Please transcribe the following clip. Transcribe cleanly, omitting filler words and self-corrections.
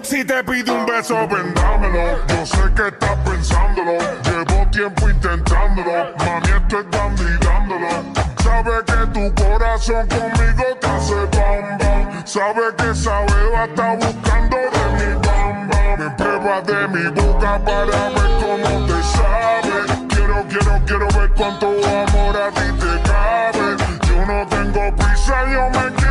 Si te pide un beso, vendámelo. Yo sé que estás pensándolo. Llevo tiempo intentándolo. Mami, esto es dándolo. Sabe que tu corazón conmigo te hace bam bam. Sabe que esa beba está buscando de mi bam bam. Me prueba de mi boca para ver cómo te sabe. Quiero ver cuánto amor a ti te cabe. Yo no tengo prisa, yo me quiero